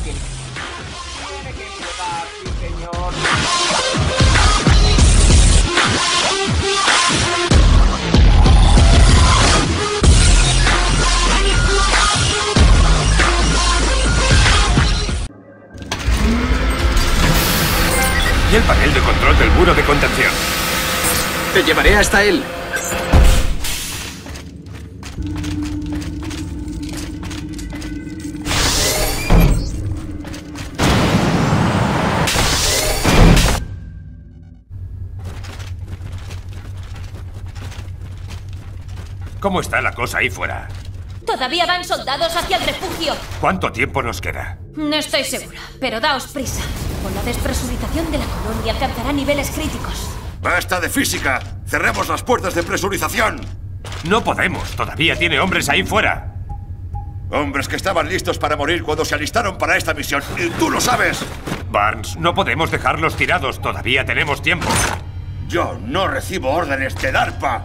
Tiene que explotar, sí, señor. Y el panel de control del muro de contención. Te llevaré hasta él. ¿Cómo está la cosa ahí fuera? Todavía van soldados hacia el refugio. ¿Cuánto tiempo nos queda? No estoy segura, pero daos prisa. Con la despresurización de la colonia alcanzará niveles críticos. ¡Basta de física! ¡Cerremos las puertas de presurización! No podemos. Todavía tiene hombres ahí fuera. Hombres que estaban listos para morir cuando se alistaron para esta misión. ¡Y tú lo sabes! Barnes, no podemos dejarlos tirados. Todavía tenemos tiempo. Yo no recibo órdenes de DARPA.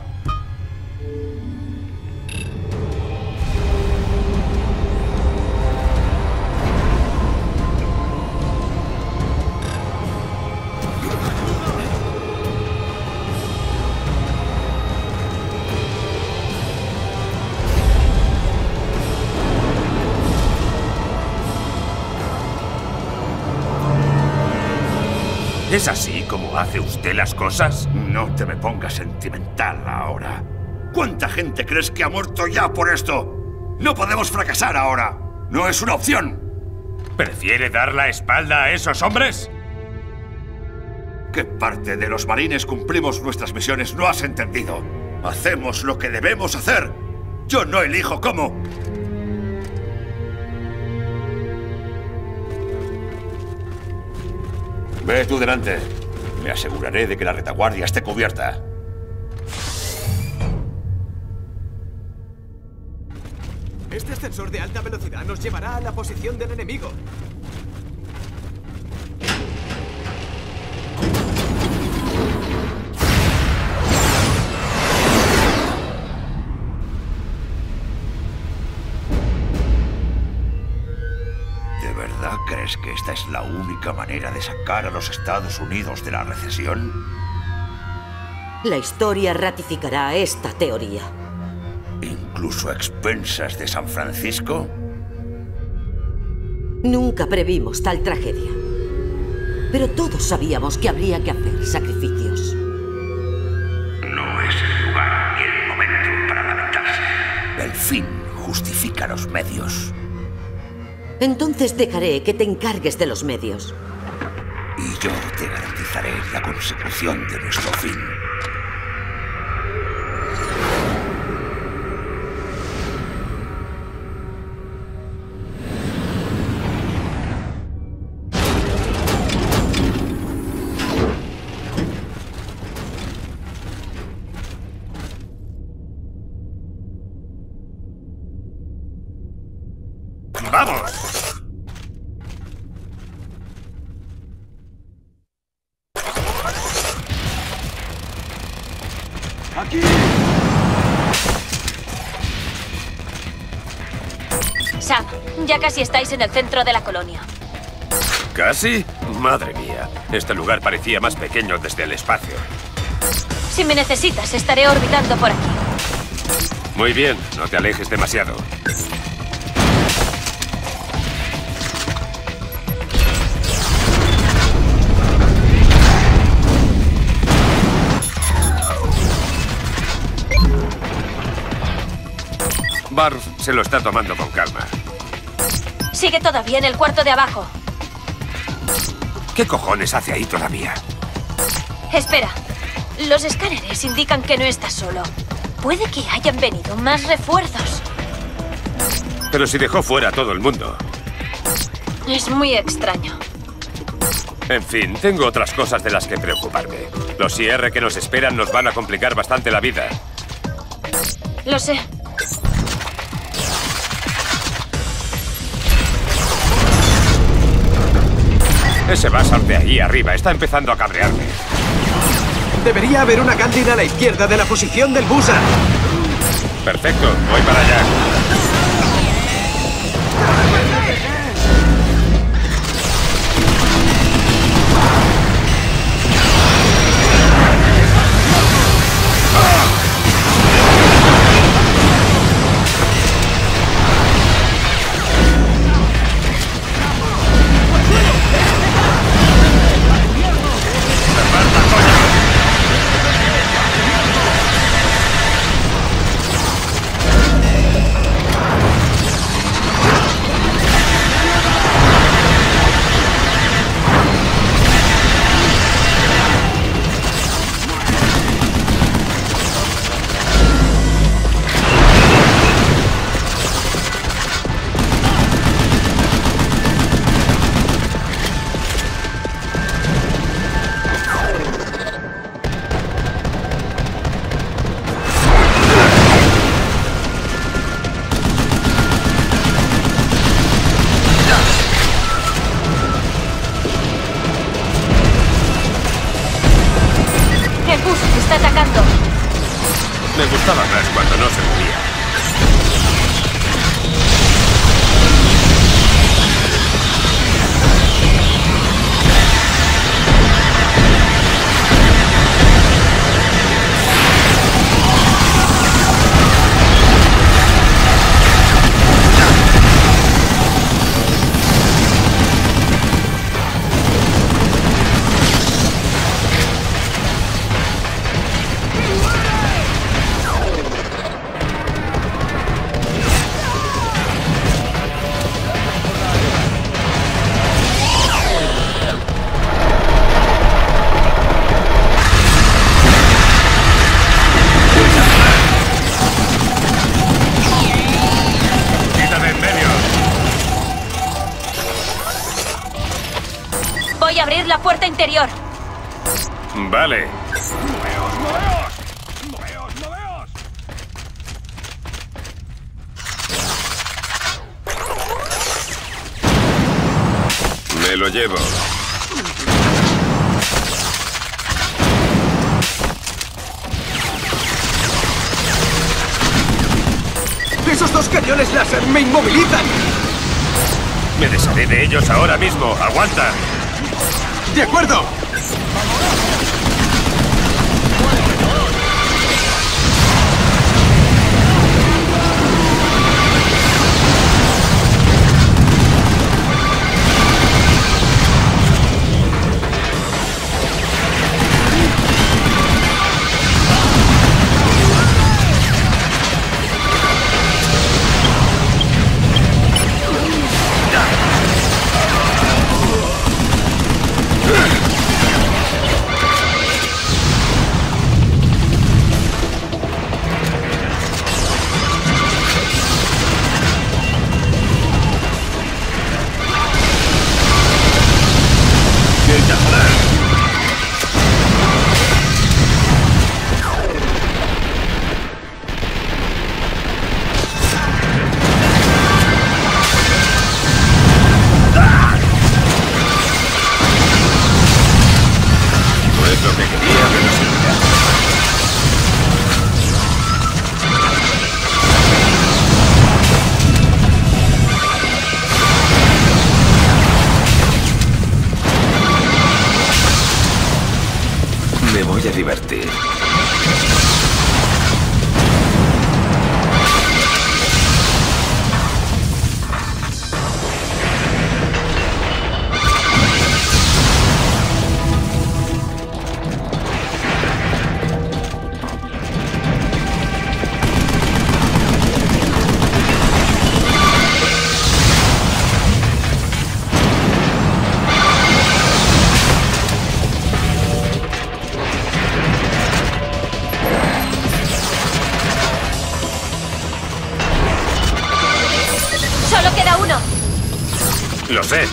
¿Es así como hace usted las cosas? No te me pongas sentimental ahora. ¿Cuánta gente crees que ha muerto ya por esto? No podemos fracasar ahora. No es una opción. ¿Prefiere dar la espalda a esos hombres? ¿Qué parte de los marines cumplimos nuestras misiones no has entendido? Hacemos lo que debemos hacer. Yo no elijo cómo. Ve tú delante. Me aseguraré de que la retaguardia esté cubierta. Este ascensor de alta velocidad nos llevará a la posición del enemigo. ¿Crees que esta es la única manera de sacar a los Estados Unidos de la recesión? La historia ratificará esta teoría. ¿Incluso a expensas de San Francisco? Nunca previmos tal tragedia. Pero todos sabíamos que habría que hacer sacrificios. No es el lugar ni el momento para lamentarse. El fin justifica los medios. Entonces dejaré que te encargues de los medios. Y yo te garantizaré la consecución de nuestro fin. ¡Vamos! ¡Aquí! Sam, ya casi estáis en el centro de la colonia. ¿Casi? Madre mía. Este lugar parecía más pequeño desde el espacio. Si me necesitas, estaré orbitando por aquí. Muy bien, no te alejes demasiado. Barf se lo está tomando con calma. Sigue todavía en el cuarto de abajo. ¿Qué cojones hace ahí todavía? Espera. Los escáneres indican que no estás solo. Puede que hayan venido más refuerzos. Pero si dejó fuera a todo el mundo. Es muy extraño. En fin, tengo otras cosas de las que preocuparme. Los IR que nos esperan nos van a complicar bastante la vida. Lo sé. Ese Basar de ahí arriba está empezando a cabrearme. Debería haber una cándida a la izquierda de la posición del Busan. Perfecto, voy para allá. Estaba atrás cuando no se movía. Voy a abrir la puerta interior. Vale. Me lo llevo. ¡Esos dos cañones láser me inmovilizan! Me desharé de ellos ahora mismo. ¡Aguanta! ¡De acuerdo! Me voy a divertir. Solo queda uno. Lo sé.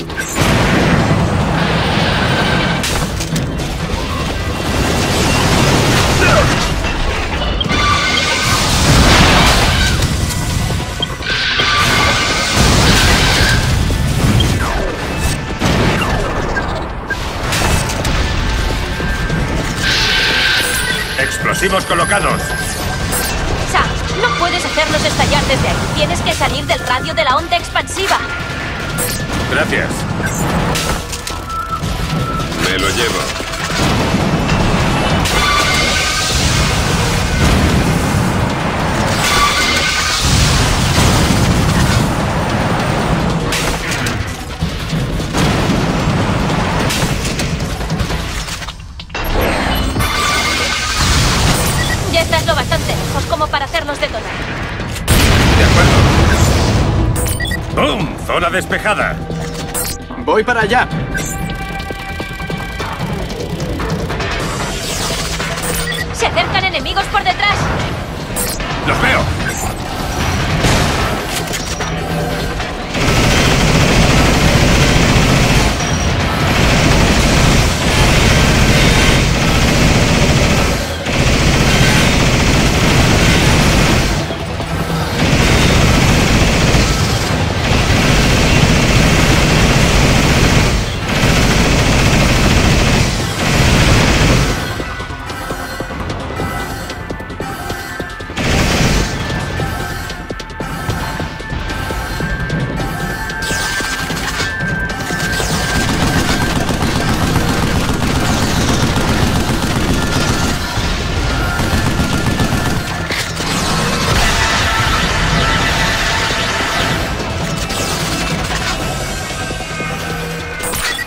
Explosivos colocados. Sam, no puedes hacerlos estallar desde ahí. Tienes que salir del radio de la onda expansiva. Gracias. Me lo llevo. Ya estás lo bastante lejos como para hacerlos detonar. De acuerdo. ¡Bum! Zona despejada. Voy para allá. Se acercan enemigos por detrás. ¡Los veo!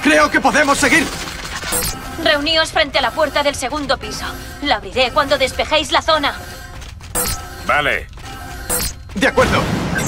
Creo que podemos seguir. Reuníos frente a la puerta del segundo piso. La abriré cuando despejéis la zona. Vale. De acuerdo.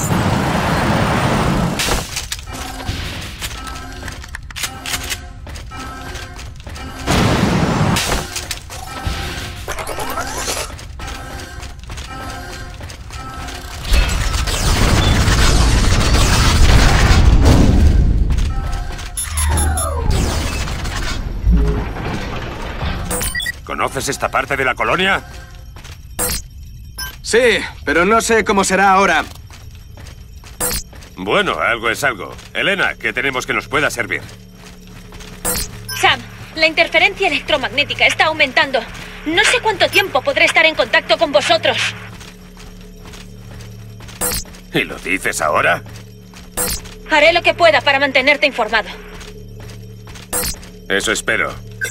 ¿Conoces esta parte de la colonia? Sí, pero no sé cómo será ahora. Bueno, algo es algo. Elena, ¿qué tenemos que nos pueda servir? Sam, la interferencia electromagnética está aumentando. No sé cuánto tiempo podré estar en contacto con vosotros. ¿Y lo dices ahora? Haré lo que pueda para mantenerte informado. Eso espero.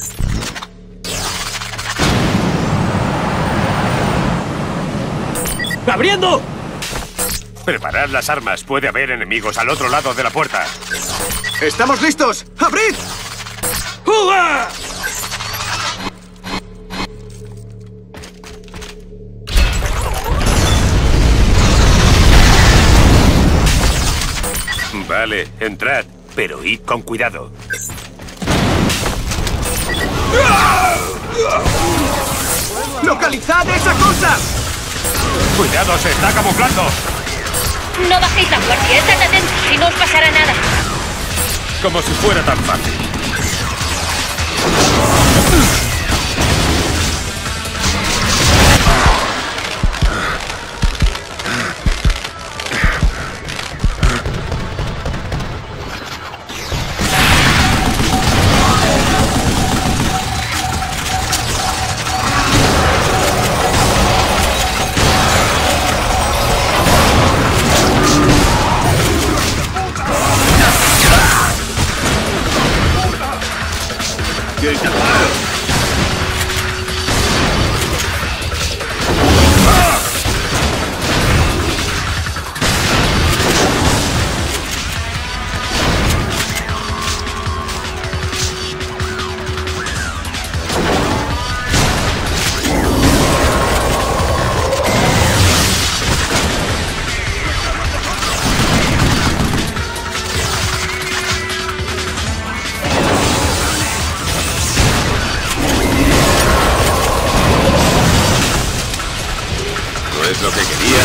¡Abriendo! Preparad las armas. Puede haber enemigos al otro lado de la puerta. ¡Estamos listos! ¡Abrid! ¡Uah! Vale, entrad, pero id con cuidado. ¡Localizad esa cosa! ¡Cuidado, se está camuflando! No bajéis la guardia, estad atentos y no os pasará nada. Como si fuera tan fácil. Es lo que quería.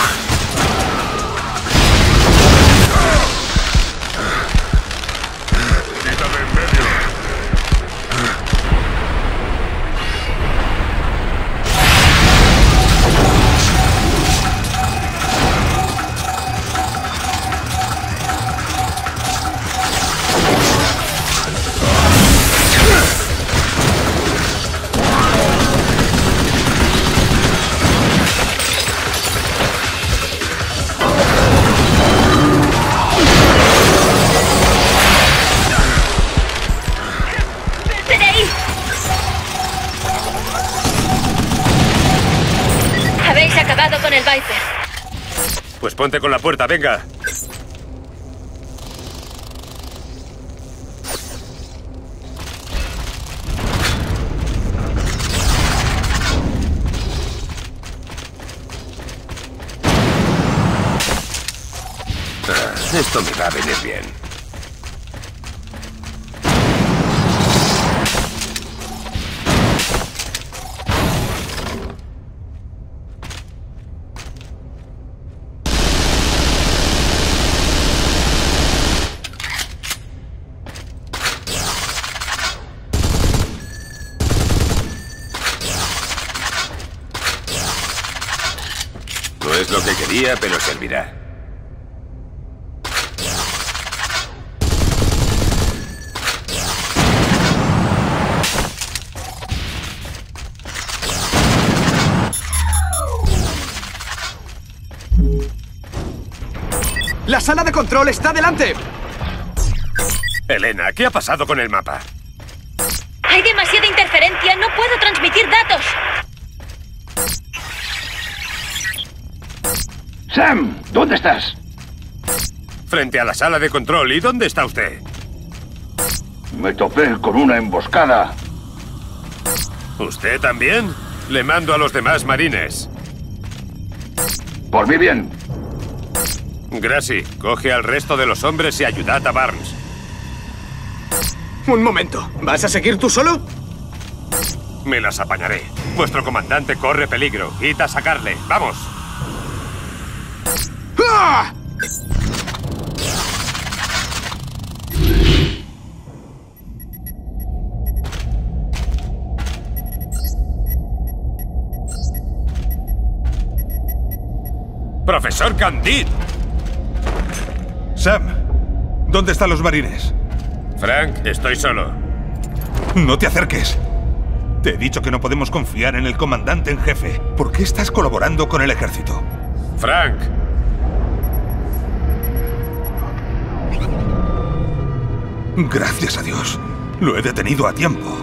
Quítame en medio. Habéis acabado con el Viper. Pues ponte con la puerta, venga. Esto me va a venir bien. No es lo que quería, pero servirá. ¡La sala de control está delante! Elena, ¿qué ha pasado con el mapa? Hay demasiada interferencia, no puedo transmitir datos. Sam, ¿dónde estás? Frente a la sala de control. ¿Y dónde está usted? Me topé con una emboscada. ¿Usted también? Le mando a los demás marines. Por mi bien. Gracie, coge al resto de los hombres y ayudad a Barnes. Un momento. ¿Vas a seguir tú solo? Me las apañaré. Vuestro comandante corre peligro. Id a sacarle. ¡Vamos! ¡Ah! ¡Profesor Candide! Sam, ¿dónde están los marines? Frank, estoy solo. No te acerques. Te he dicho que no podemos confiar en el comandante en jefe. ¿Por qué estás colaborando con el ejército? Frank. Gracias a Dios. Lo he detenido a tiempo.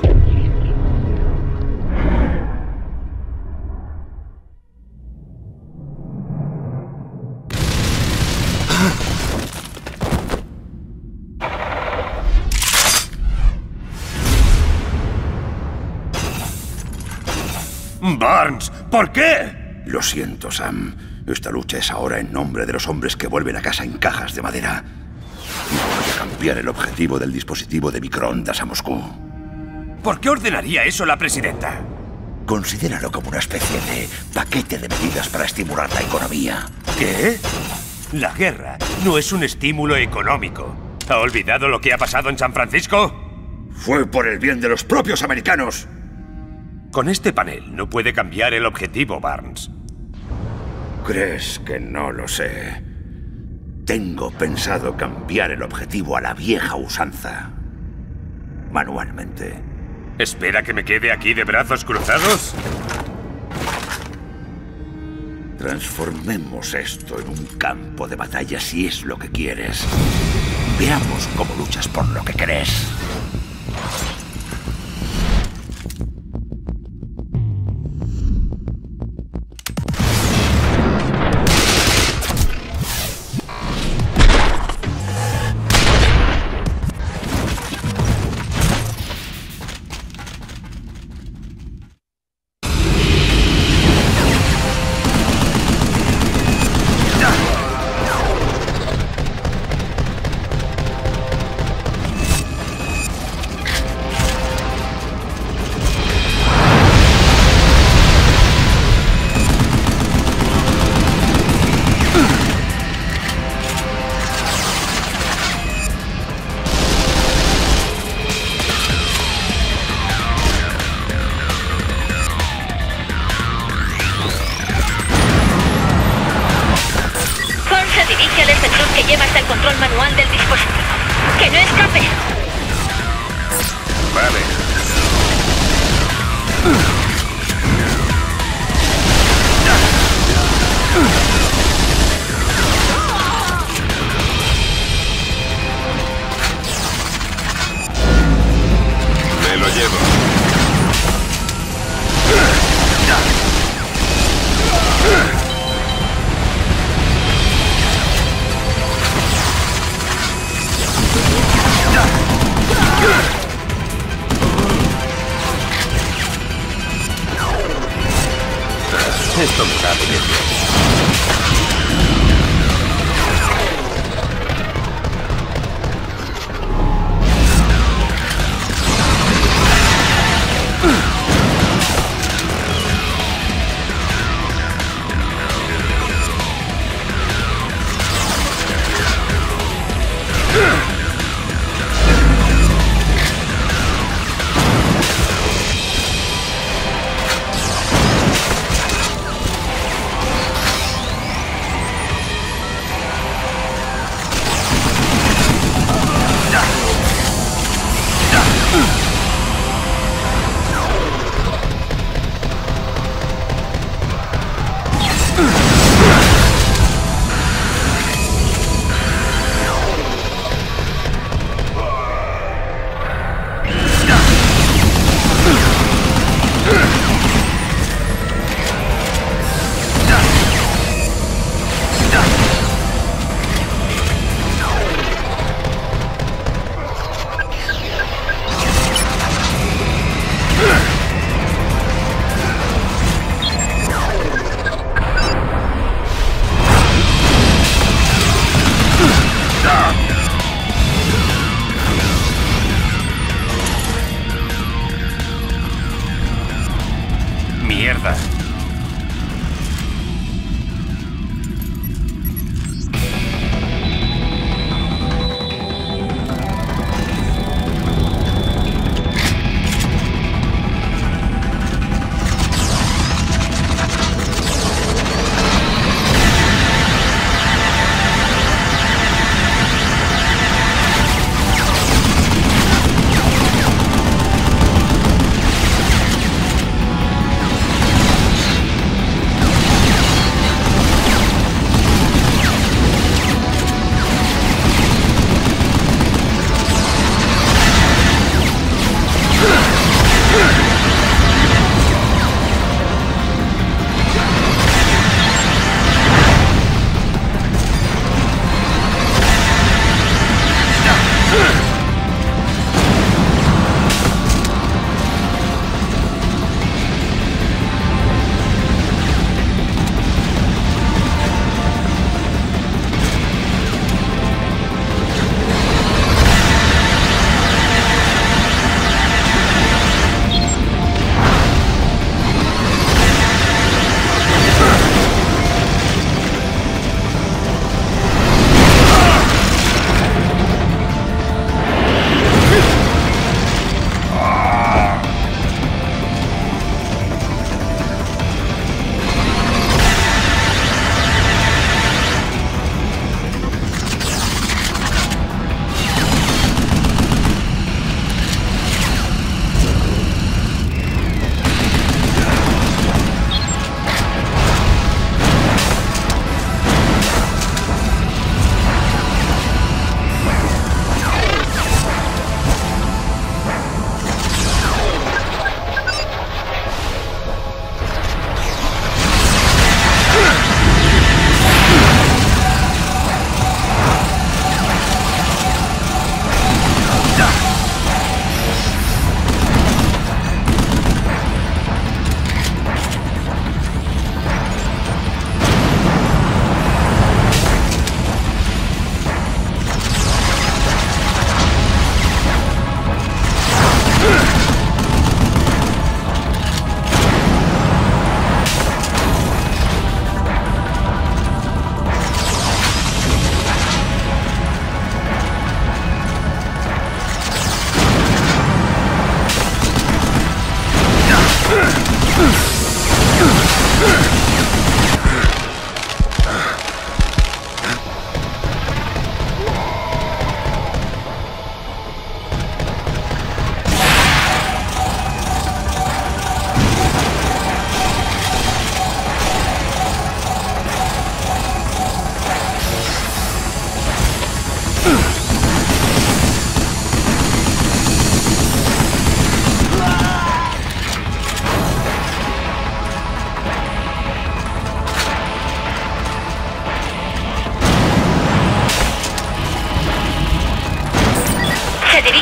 Barnes, ¿por qué? Lo siento, Sam. Esta lucha es ahora en nombre de los hombres que vuelven a casa en cajas de madera. Y voy a cambiar el objetivo del dispositivo de microondas a Moscú. ¿Por qué ordenaría eso la presidenta? Considéralo como una especie de paquete de medidas para estimular la economía. ¿Qué? La guerra no es un estímulo económico. ¿Ha olvidado lo que ha pasado en San Francisco? Fue por el bien de los propios americanos. Con este panel no puede cambiar el objetivo, Barnes. ¿Crees que no lo sé? Tengo pensado cambiar el objetivo a la vieja usanza. Manualmente. ¿Espera que me quede aquí de brazos cruzados? Transformemos esto en un campo de batalla si es lo que quieres. Veamos cómo luchas por lo que crees. que lleva hasta el control manual del dispositivo. ¡Que no escape! Vale. Me lo llevo. Esto me da bien.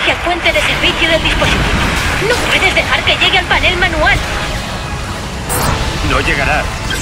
dirige al puente de servicio del dispositivo. No puedes dejar que llegue al panel manual. No llegará.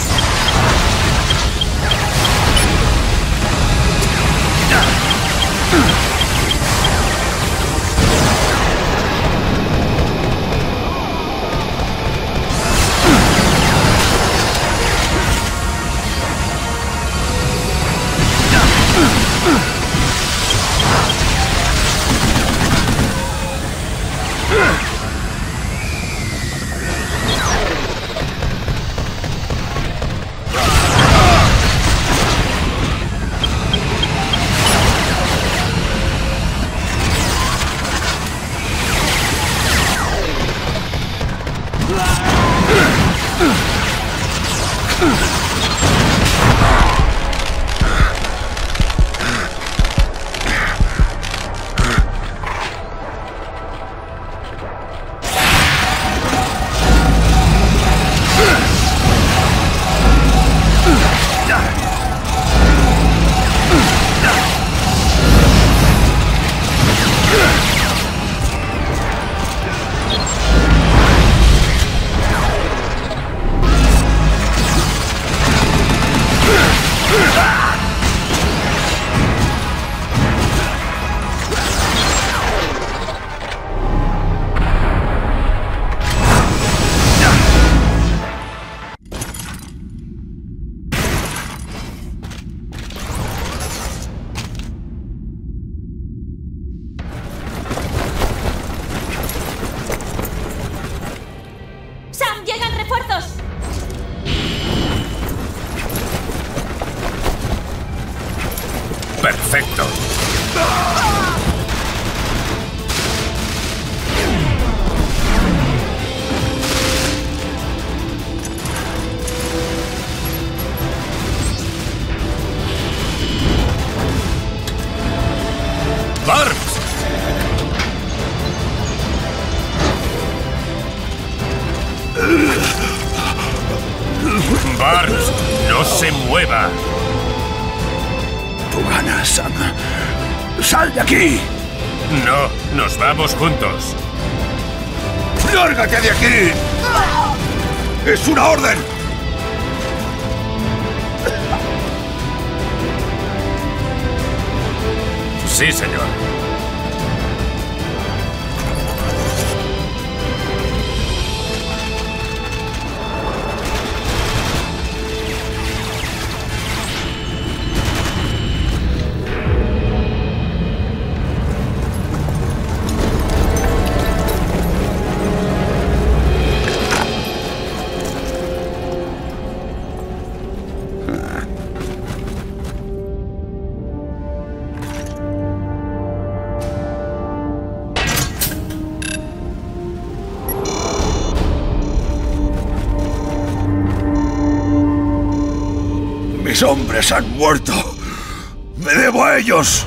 ¡Sam, llegan refuerzos! Perfecto. ¡Barnes! ¡Barnes! ¡No se mueva! Tú ganas, Sam. ¡Sal de aquí! No, nos vamos juntos. ¡Lárgate de aquí! ¡Es una orden! Sí, señor. Mis hombres han muerto. Me debo a ellos.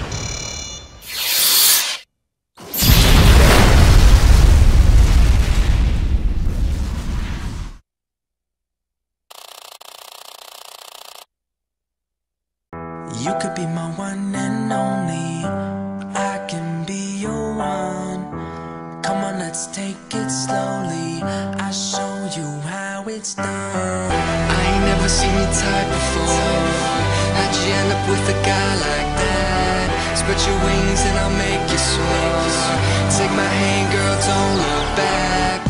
You could be my one and only. I can be your one. Come on, let's take it slowly. I'll show you how it's done. I ain't never seen your type before. How'd you end up with a guy like that? Spread your wings and I'll make you soar. Take my hand, girl, don't look back.